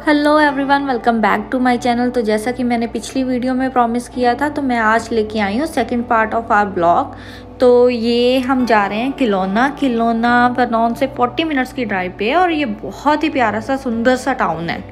Hello everyone, welcome back to my channel. तो जैसा कि मैंने पिछली वीडियो में प्रॉमिस किया था, तो मैं आज लेके आई हूँ second part of our blog. तो ये हम जा रहे हैं किलोना वरनौन से 40 मिनट्स की ड्राइव पे है और ये बहुत ही प्यारा सा सुंदर सा टाउन है।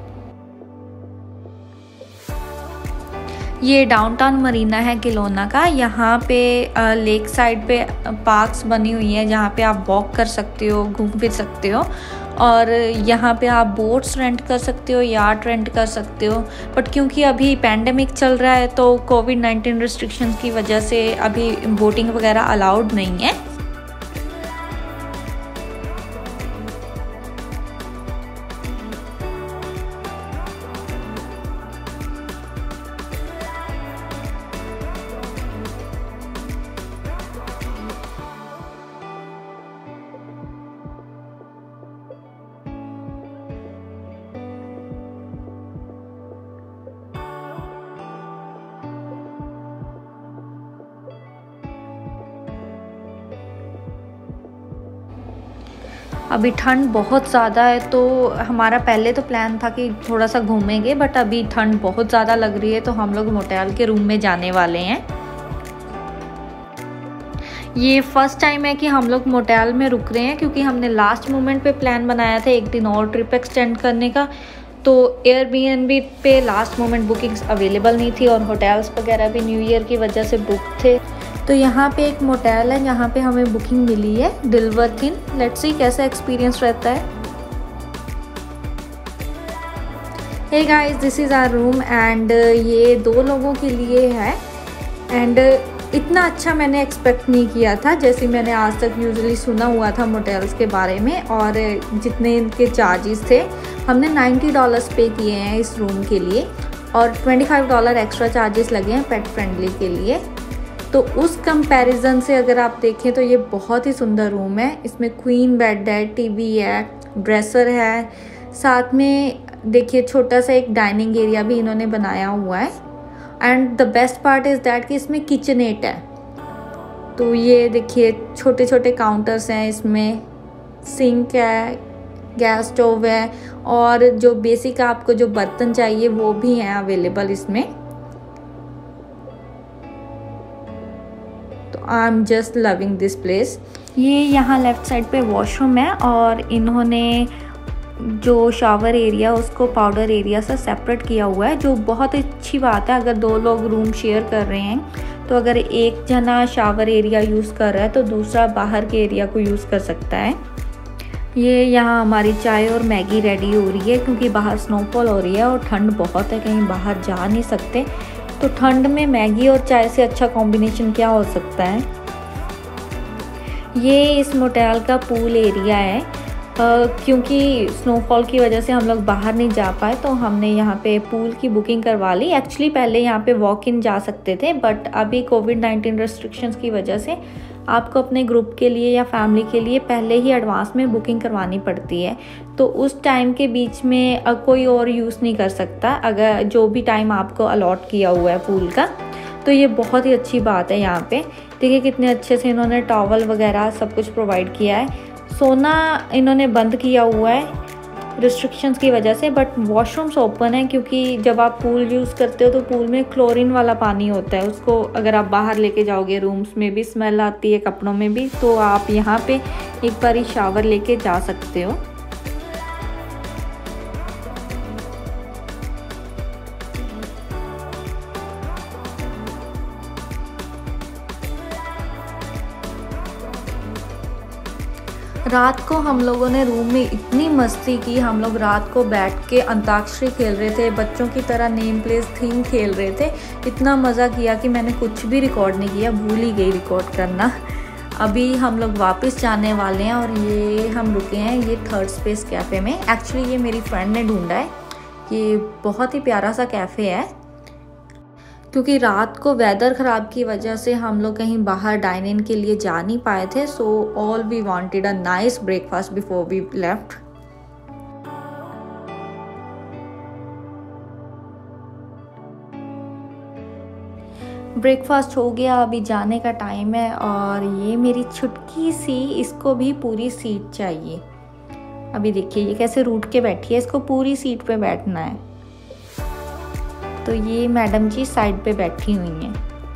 ये डाउनटाउन मरीना है किलोना का। यहाँ पे लेक साइड पे पार्क्स बनी हुई हैं जहाँ पे आप वॉक कर सकते हो, घूम फिर सकते हो। और यहाँ पे आप बोट्स रेंट कर सकते हो, यार्ड रेंट कर सकते हो। बट क्योंकि अभी पैंडेमिक चल रहा है तो कोविड-19 रिस्ट्रिक्शंस की वजह से अभी बोटिंग वगैरह अलाउड नहीं है। अभी ठंड बहुत ज़्यादा है तो हमारा पहले तो प्लान था कि थोड़ा सा घूमेंगे, बट अभी ठंड बहुत ज़्यादा लग रही है तो हम लोग मोटेल के रूम में जाने वाले हैं। ये फर्स्ट टाइम है कि हम लोग मोटेल में रुक रहे हैं क्योंकि हमने लास्ट मोमेंट पे प्लान बनाया था एक दिन और ट्रिप एक्सटेंड करने का। तो एयरबीएनबी पे लास्ट मोमेंट बुकिंग्स अवेलेबल नहीं थी और होटल्स वगैरह भी न्यू ईयर की वजह से बुक थे। तो यहाँ पे एक मोटेल है जहाँ पे हमें बुकिंग मिली है, दिलवर्थ इन। लेट्स सी कैसा एक्सपीरियंस रहता है। Hey guys, this is our room and ये 2 लोगों के लिए है। एंड इतना अच्छा मैंने एक्सपेक्ट नहीं किया था, जैसे मैंने आज तक यूजुअली सुना हुआ था मोटेल्स के बारे में। और जितने इनके चार्जेस थे, हमने $90 पे किए हैं इस रूम के लिए और $25 एक्स्ट्रा चार्जेस लगे हैं पेट फ्रेंडली के लिए। तो उस कंपैरिजन से अगर आप देखें तो ये बहुत ही सुंदर रूम है। इसमें क्वीन बेड है, टीवी है, ड्रेसर है, साथ में देखिए छोटा सा एक डाइनिंग एरिया भी इन्होंने बनाया हुआ है। And the best part is that कि इसमें किचनेट है। तो ये देखिए छोटे छोटे काउंटर्स हैं, इसमें सिंक है, गैस स्टोव है और जो बेसिक आपको जो बर्तन चाहिए वो भी हैं अवेलेबल इसमें। तो I am just loving this place. ये यहाँ लेफ़्ट साइड पे वॉशरूम है और इन्होंने जो शावर एरिया उसको पाउडर एरिया से सेपरेट किया हुआ है, जो बहुत अच्छी बात है। अगर 2 लोग रूम शेयर कर रहे हैं तो अगर एक जना शावर एरिया यूज़ कर रहा है तो दूसरा बाहर के एरिया को यूज़ कर सकता है। ये यहाँ हमारी चाय और मैगी रेडी हो रही है क्योंकि बाहर स्नोफॉल हो रही है और ठंड बहुत है, कहीं बाहर जा नहीं सकते। तो ठंड में मैगी और चाय से अच्छा कॉम्बिनेशन क्या हो सकता है। ये इस मोटेल का पूल एरिया है। क्योंकि स्नोफॉल की वजह से हम लोग बाहर नहीं जा पाए तो हमने यहाँ पे पूल की बुकिंग करवा ली। एक्चुअली पहले यहाँ पे वॉक इन जा सकते थे, बट अभी कोविड-19 रेस्ट्रिक्शंस की वजह से आपको अपने ग्रुप के लिए या फैमिली के लिए पहले ही एडवांस में बुकिंग करवानी पड़ती है। तो उस टाइम के बीच में कोई और यूज़ नहीं कर सकता, अगर जो भी टाइम आपको अलॉट किया हुआ है पूल का। तो ये बहुत ही अच्छी बात है। यहाँ पे देखिए कितने अच्छे से इन्होंने टॉवल वगैरह सब कुछ प्रोवाइड किया है। सोना इन्होंने बंद किया हुआ है रिस्ट्रिक्शंस की वजह से, बट वॉशरूम्स ओपन है क्योंकि जब आप पूल यूज़ करते हो तो पूल में क्लोरीन वाला पानी होता है। उसको अगर आप बाहर लेके जाओगे, रूम्स में भी स्मेल आती है, कपड़ों में भी, तो आप यहाँ पे एक बार ही शावर लेके जा सकते हो। रात को हम लोगों ने रूम में इतनी मस्ती की, हम लोग रात को बैठ के अंताक्षरी खेल रहे थे, बच्चों की तरह नेम प्लेस थीम खेल रहे थे। इतना मज़ा किया कि मैंने कुछ भी रिकॉर्ड नहीं किया, भूल ही गई रिकॉर्ड करना। अभी हम लोग वापस जाने वाले हैं और ये हम रुके हैं ये थर्ड स्पेस कैफ़े में। एक्चुअली ये मेरी फ्रेंड ने ढूंढा है। ये बहुत ही प्यारा सा कैफ़े है क्योंकि रात को वेदर ख़राब की वजह से हम लोग कहीं बाहर डाइन इन के लिए जा नहीं पाए थे। So all we wanted a nice breakfast before we left. Breakfast हो गया, अभी जाने का टाइम है और ये मेरी छुटकी सी, इसको भी पूरी सीट चाहिए। अभी देखिए ये कैसे रूठ के बैठी है, इसको पूरी सीट पे बैठना है। तो ये मैडम जी साइड पे बैठी हुई हैं।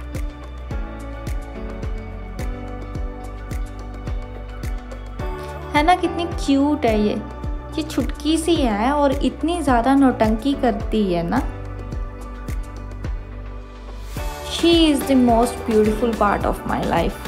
है ना, कितनी क्यूट है ये छुटकी सी है और इतनी ज़्यादा नौटंकी करती है ना। She is the most beautiful part of my life.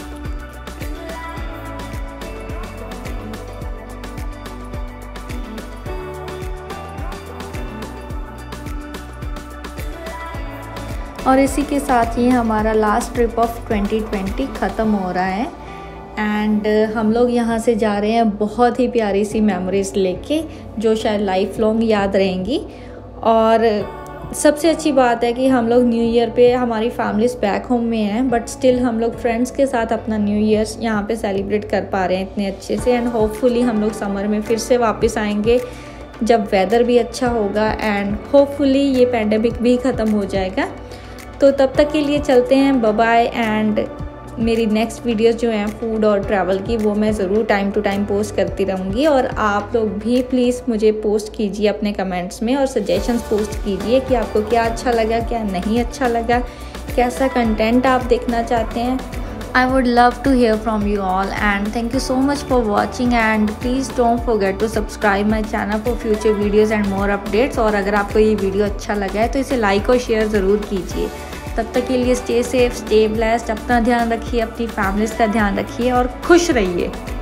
और इसी के साथ ये हमारा लास्ट ट्रिप ऑफ 2020 ख़त्म हो रहा है एंड हम लोग यहाँ से जा रहे हैं बहुत ही प्यारी सी मेमोरीज़ लेके, जो शायद लाइफ लॉन्ग याद रहेंगी। और सबसे अच्छी बात है कि हम लोग न्यू ईयर पे हमारी फैमिलीज बैक होम में हैं, बट स्टिल हम लोग फ्रेंड्स के साथ अपना न्यू ईयर यहाँ पे सेलिब्रेट कर पा रहे हैं इतने अच्छे से। एंड होपफुली हम लोग समर में फिर से वापस आएंगे जब वेदर भी अच्छा होगा एंड होपफुली ये पैंडेमिक भी ख़त्म हो जाएगा। तो तब तक के लिए चलते हैं, बाय बाय। एंड मेरी नेक्स्ट वीडियोस जो हैं फूड और ट्रैवल की, वो मैं ज़रूर टाइम टू टाइम पोस्ट करती रहूँगी। और आप लोग भी प्लीज़ मुझे पोस्ट कीजिए अपने कमेंट्स में और सजेशंस पोस्ट कीजिए कि आपको क्या अच्छा लगा, क्या नहीं अच्छा लगा, कैसा कंटेंट आप देखना चाहते हैं। I would love to hear from you all and thank you so much for watching and please don't forget to subscribe my channel for future videos and more updates। और अगर आपको ये वीडियो अच्छा लगा है तो इसे लाइक और शेयर ज़रूर कीजिए। तब तक के लिए स्टे सेफ, स्टे ब्लेस्ड, अपना ध्यान रखिए, अपनी फैमिलीज़ का ध्यान रखिए और खुश रहिए।